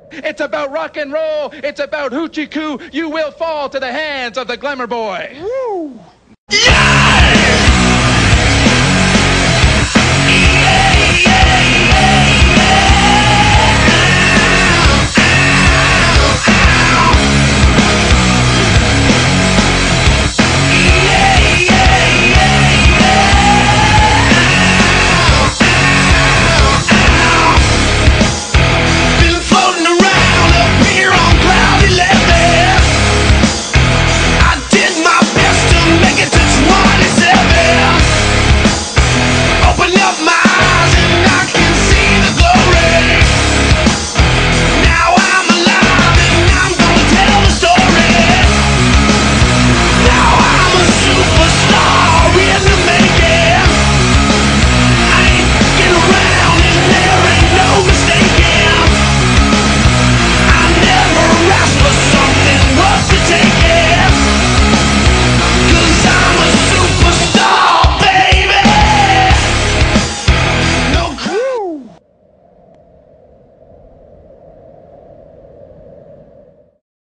It's about rock and roll. It's about hoochie coo. You will fall to the hands of the Glamour Boy. Woo!